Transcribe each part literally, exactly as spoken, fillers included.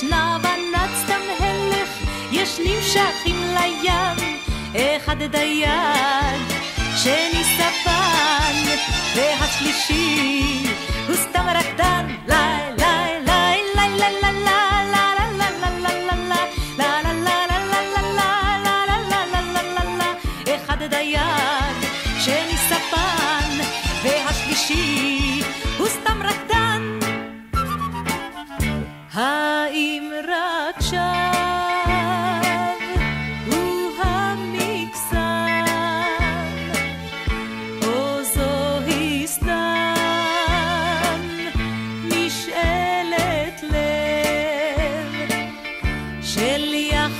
נבנץ תמהלך, יש נמשכים לים, אחד דיין, שני ספן, והשלישי הוא סתם רקדן. לי, לי, לי, לי, לי, לי, לי, אחד דיין, שני ספן, והשלישי הוא סתם רקדן. האם רק שווא הוא המקסם, או זוהי סתם משאלת לב של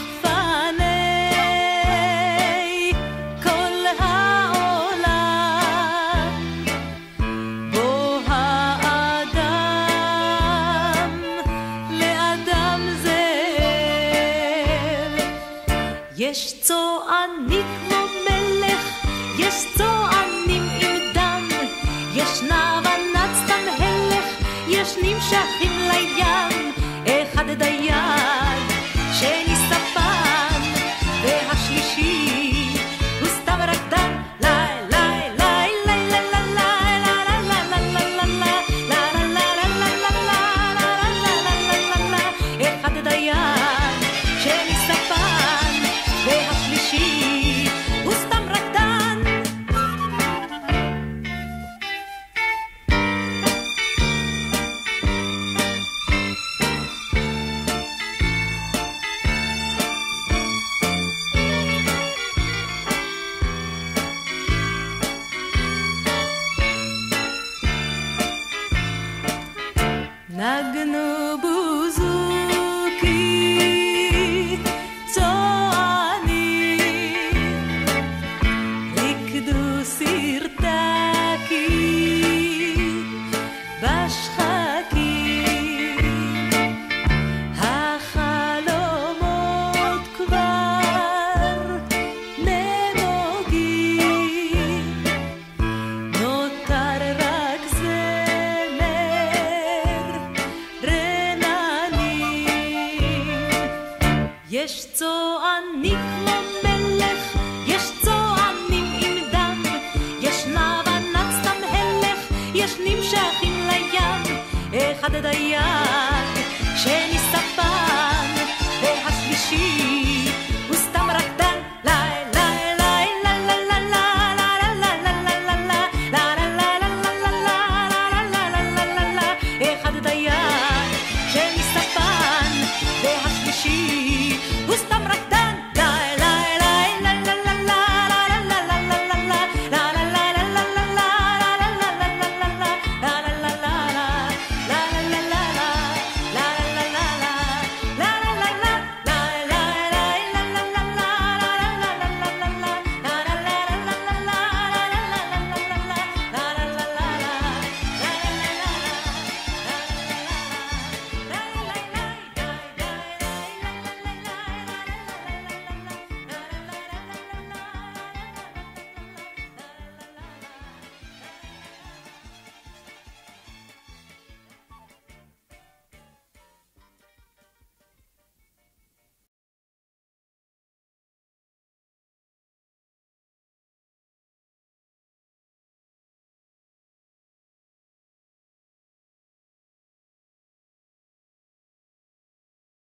יחפני כל העולם, בו האדם לאדם זאב. יש צועני כמו מלך, יש צוענים עם דם, יש נבנץ תמהלך, יש נמשכים לים, אחד דיין, שני ספן, והשלישי הוא סתם רקדן. אחד דיין, שני ספן, והשלישי הוא סתם רקדן. נגנו בוזוקי צוענים, ריקדו סרטקי בשחקים, החלומות כבר נמוגים, נותר רק זמר רננים. יש צועני כמו מלך, יש צוענים עם דם, יש נבנץ תמהלך, יש נמשכים לים, אחד דיין,